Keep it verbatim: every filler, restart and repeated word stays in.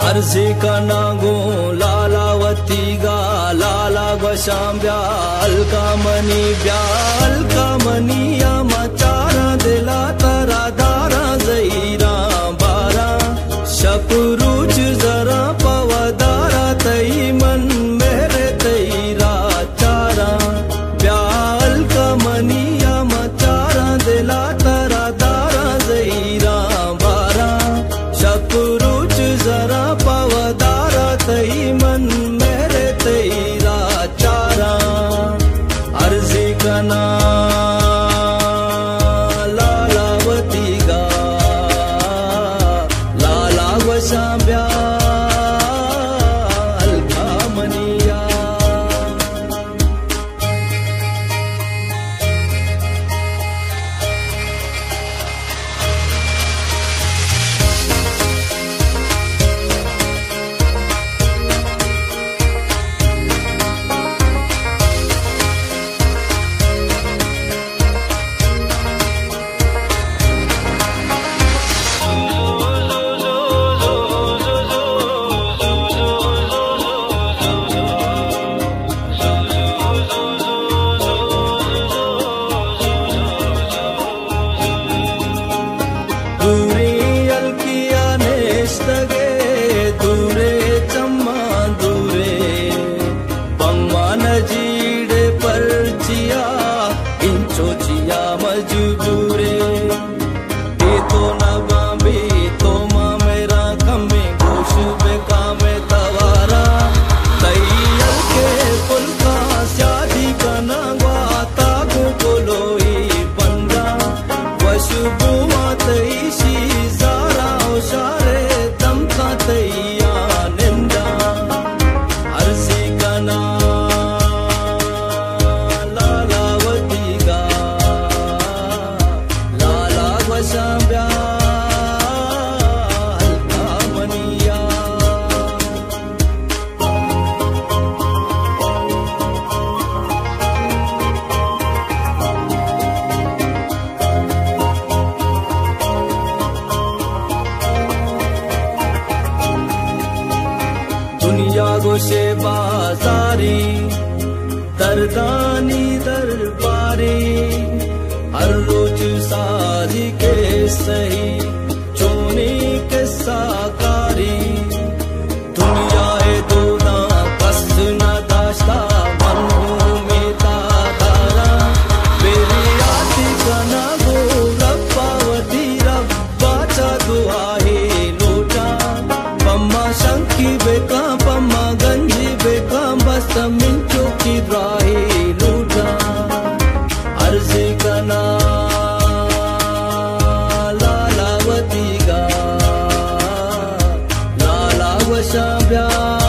अर्जी का नागो लालावती गा लाला बशाम्ब्या अलका मनी ब्या अलका मनी या मचारा दिला तरा दारा जईरा बारा शपरूच जरा पवदारा तई मन मेरे तईरा चारा ब्या अलका मनी या मचारा दिला तरा दारा जईरा बारा शपरूच जरा पवदारा तई मन मेरे तईरा चारा अर्जी कना लालावती गा लाला वशाम्ब्या अलका मनिया जीड़े पर चिया इंचो चिया मजबूरे ये तो न बाबी तो माँ मेरा कमे गोश बेका में तवारा तैयार के पुलका शादी का नगवाता को बोलोई बंदा वशुबुआ तई शी जारा उशारे दम का तैया निंदा अर्जी का ना वशाम्ब्या अलका मनिया दुनिया गोशे बाजारी दरदानी दरबारी हर रोज साजी के सही चोनी के साकारी दुनिया ए दोना कस न दाश्ता मन में तारा मेरी आती कना गो रब्बावती रब्बा चा दुआहे लोटा पम्मा शंकी बेका पम्मा गंजी बेका बस मिंचो की राहे लोटा अर्जी कना लालावती गा लाला वशाम्ब्या